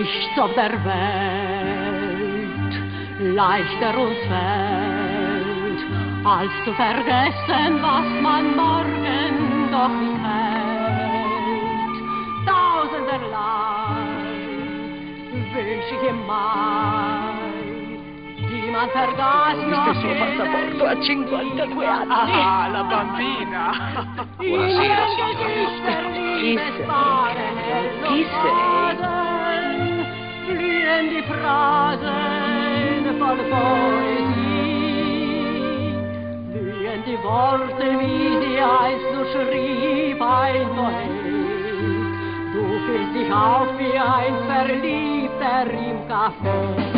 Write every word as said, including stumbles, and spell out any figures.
nichts auf der Welt leichter uns fällt, als zu vergessen, was man morgen doch nicht hält. Tausenderlei wünsch ich im Mai, die man vergaß noch il suo passaporto a cinquantadue anni. Ah, la bambina! Buonasera, Chi sei? Chi sei? Blühen die Phrasen voll Poesie, blühen die Worte, wie sie einst nur schrieb ein Poet. Du fühlst dich auf wie ein Verliebter im Café.